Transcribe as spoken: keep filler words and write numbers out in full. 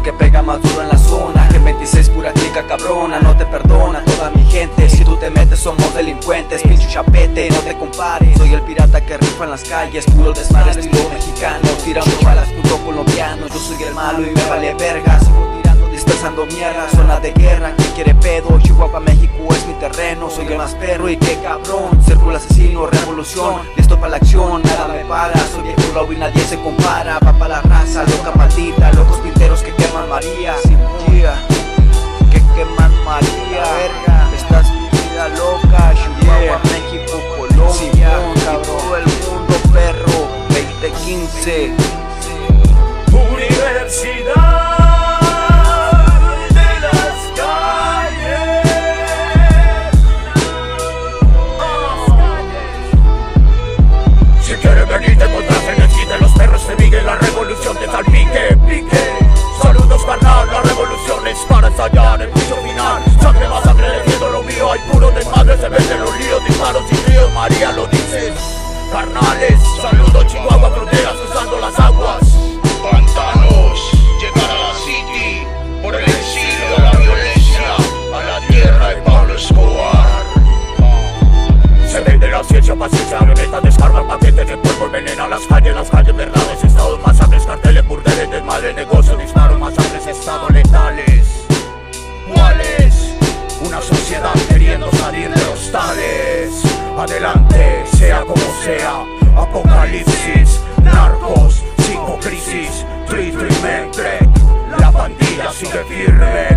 el que pega más duro en la zona. G veintiséis pura clica cabrona, no te perdona toda mi gente. Si tú te metes somos delincuentes, pinche chapete, no te compares. Soy el pirata que rifa en las calles, puro desmadre estilo mexicano, tirando balas puro colombiano. Yo soy el malo y me vale verga, sigo tirando dispersando mierda. Zona de guerra, ¿quién quiere pedo? Chihuahua, México es mi terreno. Soy el más perro y qué cabrón, círculo asesino, revolución, listo para la acción, nada me para. Soy viejo lobo y nadie se compara. Va pa' la raza, loca maldita, locos pinteros que queman María. Sin guía, que queman María. Verga, estás vida loca, Chihuahua, yeah. México, Colombia, y todo el mundo perro. Veinte quince Universidad de las calles. Si quieres venir te encontrás en el kit de los perros de Miguel. La revolución te salpique, pique. Saludos carnal, la revolución es para ensayar el juicio final. Sangre más sangre defiendo lo mío. Hay puro desmadre, se venden los líos, disparos y ríos. María lo dices, carnales. Saludos Chihuahua, fronteras cruzando las aguas. Pantanos, llegar a la city, por el exilio de la violencia, a la tierra de Pablo Escobar. Se vende la ciencia, paciencia, avioneta, descarga paquetes de polvo, envenena las calles, las calles, verdades, estados, masacres, carteles, burdeles, desmadre, negocio, disparo, masacres, estados letales. ¿Cuáles? Una sociedad queriendo salir de los tales. Adelante, sea como sea, apocalipsis, narcos, cinco crisis, tri, trimetre, la pandilla sigue firme.